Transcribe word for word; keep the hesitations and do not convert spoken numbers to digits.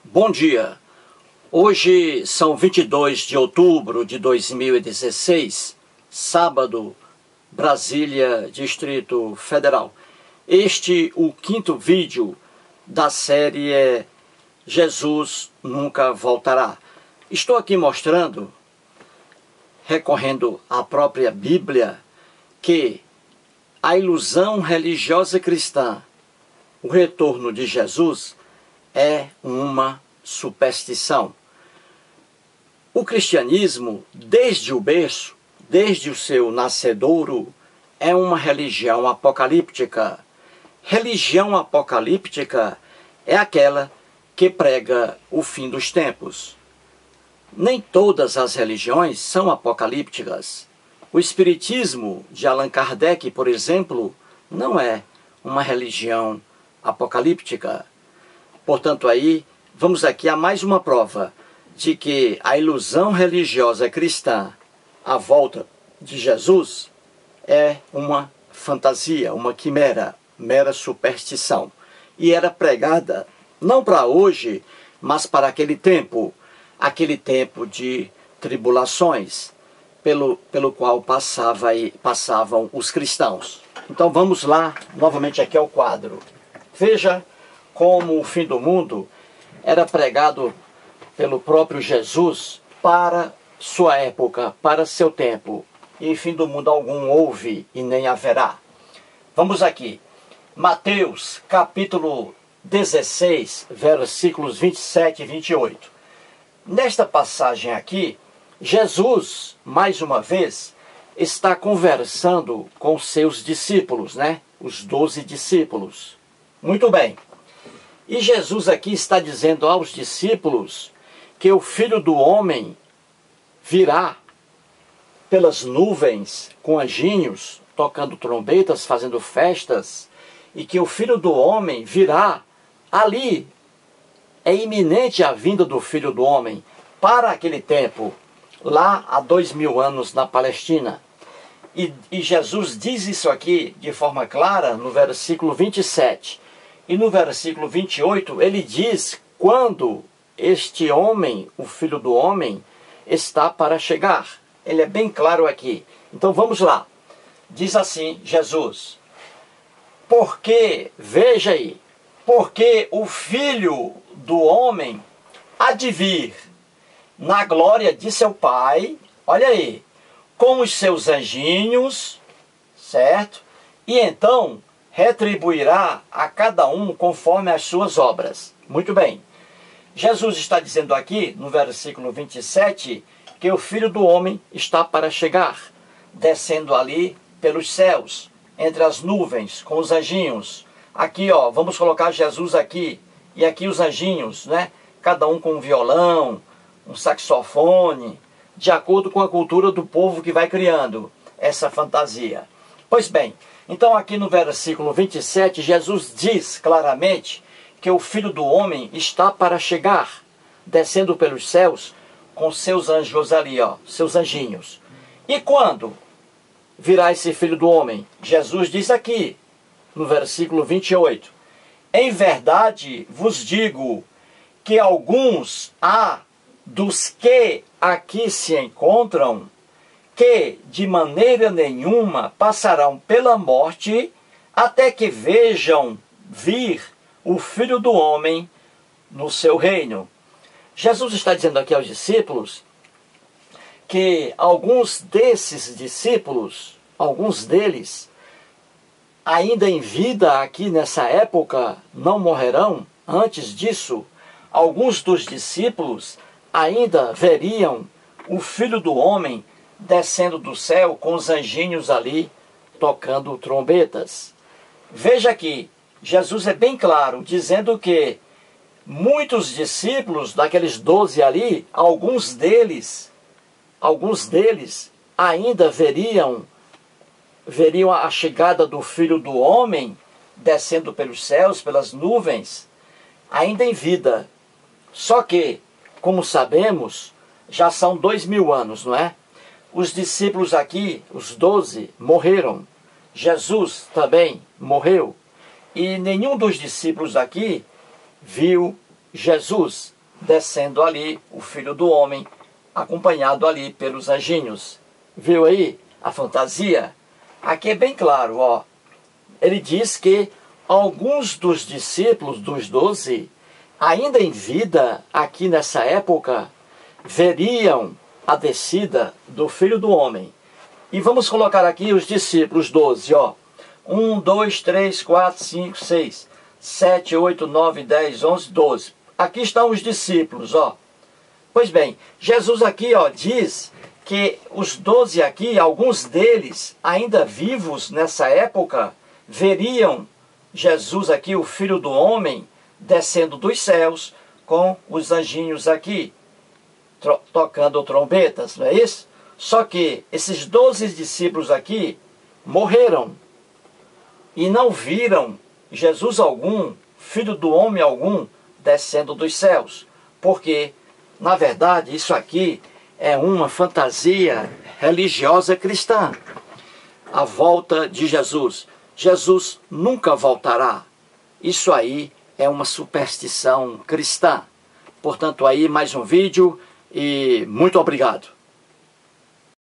Bom dia, hoje são vinte e dois de outubro de dois mil e dezesseis, sábado, Brasília, Distrito Federal. Este o quinto vídeo da série Jesus Nunca Voltará. Estou aqui mostrando, recorrendo à própria Bíblia, que a ilusão religiosa cristã, o retorno de Jesus, é uma superstição. O cristianismo, desde o berço, desde o seu nascedouro, é uma religião apocalíptica. Religião apocalíptica é aquela que prega o fim dos tempos. Nem todas as religiões são apocalípticas. O Espiritismo de Allan Kardec, por exemplo, não é uma religião apocalíptica. Portanto, aí, vamos aqui a mais uma prova de que a ilusão religiosa cristã à volta de Jesus é uma fantasia, uma quimera, mera superstição. E era pregada não para hoje, mas para aquele tempo, aquele tempo de tribulações, pelo, pelo qual passava aí, passavam os cristãos. Então vamos lá, novamente aqui ao quadro. Veja como o fim do mundo era pregado pelo próprio Jesus para sua época, para seu tempo. E fim do mundo algum houve e nem haverá. Vamos aqui. Mateus, capítulo dezesseis, versículos vinte e sete e vinte e oito. Nesta passagem aqui, Jesus, mais uma vez, está conversando com seus discípulos, né? Os doze discípulos. Muito bem. E Jesus aqui está dizendo aos discípulos que o Filho do Homem virá pelas nuvens com anjinhos, tocando trombetas, fazendo festas, e que o Filho do Homem virá ali. É iminente a vinda do Filho do Homem para aquele tempo, lá há dois mil anos na Palestina. E, e Jesus diz isso aqui de forma clara no versículo vinte e sete. E no versículo vinte e oito, ele diz quando este homem, o Filho do Homem, está para chegar. Ele é bem claro aqui. Então vamos lá. Diz assim Jesus: porque, veja aí, porque o Filho do Homem há de vir na glória de seu Pai, olha aí, com os seus anjinhos, certo? E então retribuirá a cada um conforme as suas obras. Muito bem. Jesus está dizendo aqui, no versículo vinte e sete, que o Filho do Homem está para chegar, descendo ali pelos céus, entre as nuvens, com os anjinhos. Aqui, ó, vamos colocar Jesus aqui, e aqui os anjinhos, né? Cada um com um violão, um saxofone, de acordo com a cultura do povo que vai criando essa fantasia. Pois bem, então aqui no versículo vinte e sete, Jesus diz claramente que o Filho do Homem está para chegar, descendo pelos céus, com seus anjos ali, ó, seus anjinhos. E quando virá esse Filho do Homem? Jesus diz aqui, no versículo vinte e oito, em verdade vos digo que alguns há dos que aqui se encontram, que de maneira nenhuma passarão pela morte, até que vejam vir o Filho do Homem no seu reino. Jesus está dizendo aqui aos discípulos que alguns desses discípulos, alguns deles, ainda em vida aqui nessa época, não morrerão. Antes disso, alguns dos discípulos ainda veriam o Filho do Homem descendo do céu com os anjinhos ali tocando trombetas. Veja aqui, Jesus é bem claro, dizendo que muitos discípulos daqueles doze ali, alguns deles, alguns deles ainda veriam, veriam a chegada do Filho do Homem descendo pelos céus, pelas nuvens, ainda em vida. Só que, como sabemos, já são dois mil anos, não é? Os discípulos aqui, os doze, morreram. Jesus também morreu. E nenhum dos discípulos aqui viu Jesus descendo ali, o Filho do Homem, acompanhado ali pelos anjinhos. Viu aí a fantasia? Aqui é bem claro, ó. Ele diz que alguns dos discípulos, dos doze, ainda em vida, aqui nessa época, veriam a descida do Filho do Homem. E vamos colocar aqui os discípulos, doze, ó. um, dois, três, quatro, cinco, seis, sete, oito, nove, dez, onze, doze. Aqui estão os discípulos, ó. Pois bem, Jesus aqui, ó, diz que os doze aqui, alguns deles, ainda vivos nessa época, veriam Jesus aqui, o Filho do Homem, descendo dos céus com os anjinhos aqui, tocando trombetas, não é isso? Só que esses doze discípulos aqui morreram e não viram Jesus algum, Filho do Homem algum, descendo dos céus. Porque, na verdade, isso aqui é uma fantasia religiosa cristã. A volta de Jesus. Jesus nunca voltará. Isso aí é uma superstição cristã. Portanto, aí mais um vídeo e muito obrigado.